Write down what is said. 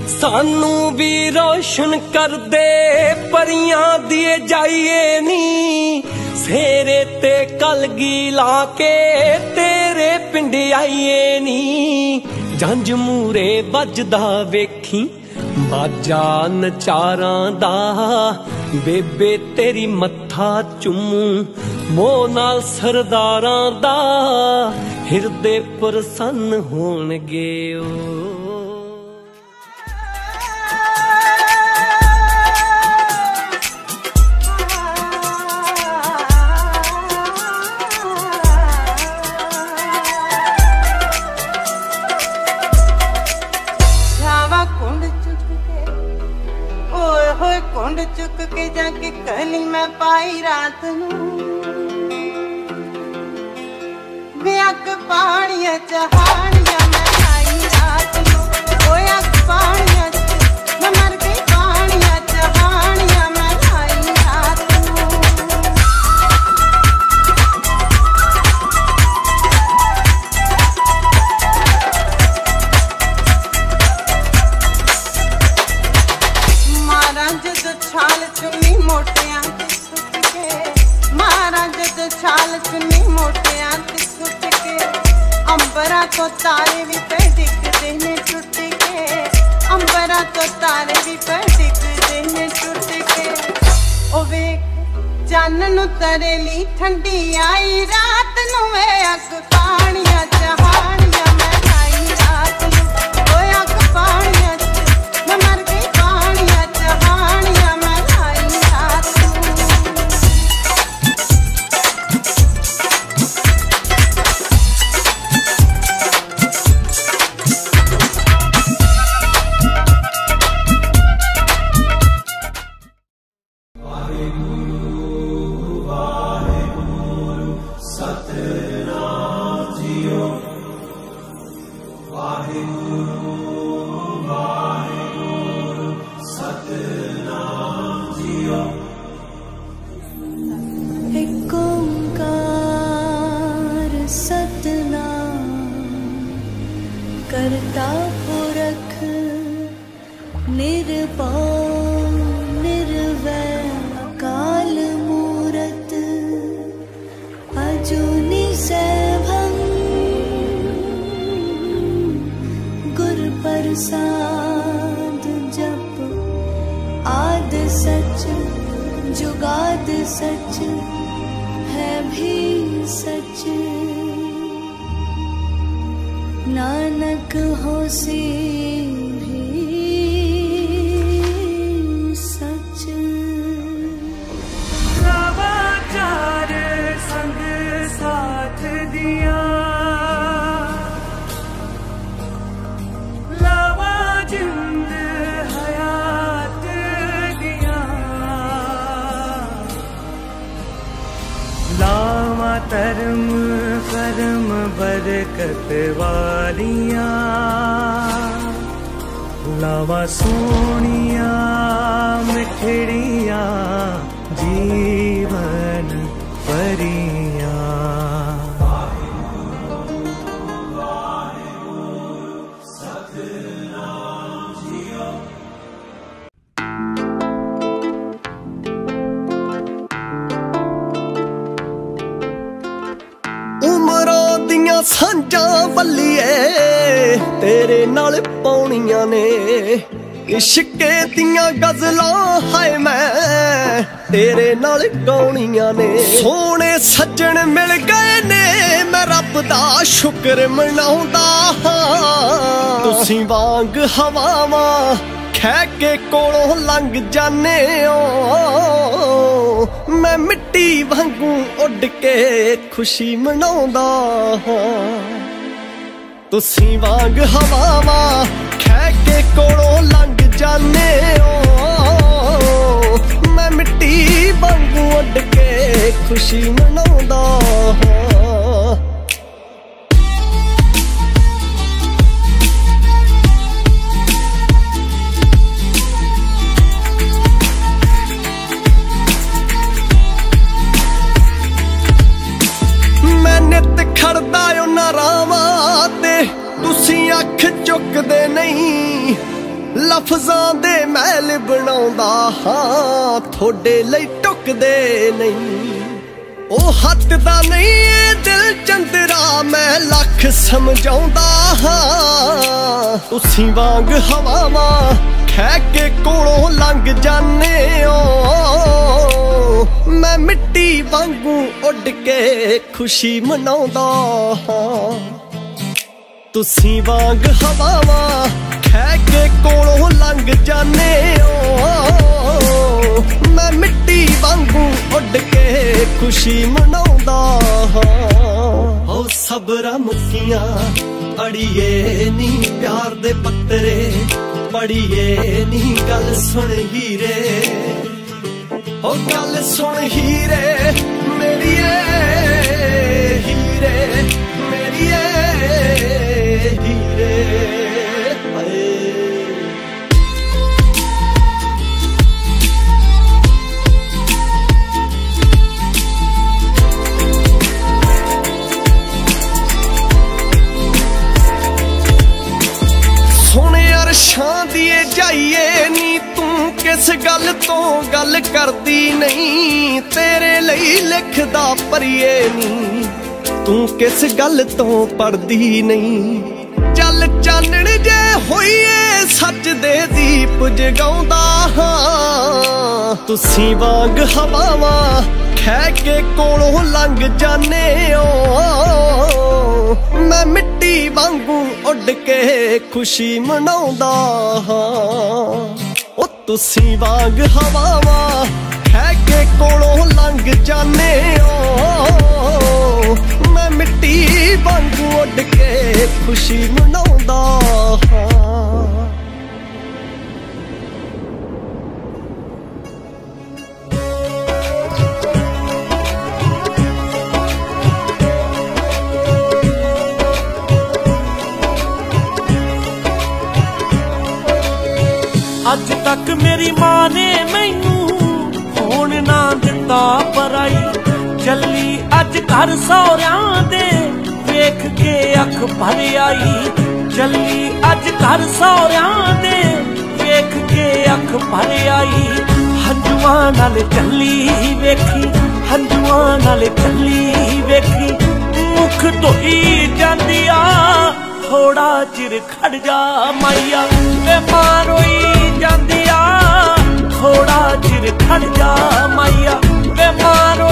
सानू भी रोशन कर दे परियां दिए जाइए नी सेरे ते कलगी लाके तेरे पिंड आइए नी जंज मूरे बजदा वेखी बाजा नचारां दा बेबे तेरी मत्था चुमू मोह नाल सरदारां दा हिरदे प्रसन्न होणगे ओ कुंड चुक के जाके कली मैं पाई रात नू बेअक पानिया चहानिया मैं आई रात नू ओअक पानिया मैं मर गई पानिया चहानिया मैं आई रात नू छाल चुन्नी मोटियां ते सुट के मारा जद छाल चुन्नी मोटियां ते सुट के अंबरा तो तारे भी पे डिगदे ने टुट के अंबरा तो तारे भी पे डिगदे ने टुट के ओ वेख चन्न नु तरेली ठंडी आई रात नु वे अग पानिया चहानिया मैं आई रात नु ओए अग पानिया मैं मर गई पानिया चहानिया करता पुरख निर्भय निर्वैर अकाल मूरत अजूनी सैभं गुर प्रसाद जप आद सच जुगाद सच है भी सच नानक होसी भी सच नवाचार संग साथ दिया लावा जिंद हयात दिया लावा धर्म कर्म बरकत वालिया लावा सोनिया मिठड़िया जीवन परिया सांझा बल्लिए तेरे नाल पौनियां ने इश्के दियां गजलां हाय मैं तेरे नाल गाउनियां ने सोने सज्जन मिल गए ने मैं रब दा शुक्र मनाउंदा तुसीं वांग हवावां खै के कोलों लंघ जाने मैं मिट्टी वांगू उड़ के खुशी मनाउंदा तुसीं वांग हवावां खै के कोलों लंघ जाने मैं मिट्टी वांगू उड़ के खुशी मनाउंदा खड़दा नारावां ते तुसीं अख चुकदे नहीं लफ महल बनाउंदा हां थोड़े लई टुकदे नहीं ओ हटदा नहीं ए दिल चंदरा मैं लख समझाउंदा हां तुसी वांग हवावां खै के कोलों लंघ जाने ओ मैं मिट्टी वांगू उड़ के खुशी मनाउंदा हां तुसी वांग हवावां खै के कोलों लंघ जाने ओ मैं मिट्टी वांगू उड़ के खुशी मनाउंदा हां सबरा मुखियां अड़िए नी प्यार दे पत्तरे पढ़िए नी गल सुन हीरे ओ गल सुन हीरे मेरी हीरे मेरी हीरे शां दिए जाइए नी तू किस गल तो गल करदी नहीं तेरे लई लिखदा परिए नी तू किस गल तो पढ़दी नहीं चल चानण जे होइए सच दे दीप जगाउंदा हां तुसी वांग हवावां खै के कोलों लंघ जाने ओ मैं मिट्टी वांगू उड़ के खुशी मनाउंदा हां ओ तुसी वांग हवावां खै के कोलों लंघ जाने ओ मैं मिट्टी वांगू उड़ के खुशी मनाउंदा हां अज तक मेरी मां ने मैनू होण ना दिता पराई चली अज घर सौरियां दे वेख के अख भर आई चली अज घर सौरियां दे वेख के अख भर आई हंजुआं नाल चली वेखी हंजुआं नाल चली वेखी मुख धोई जांदी आ थोड़ा चिर खड़ जा माइया वे मां रोई जांदी आ थोड़ा चिर खड़ जा माइया वे मां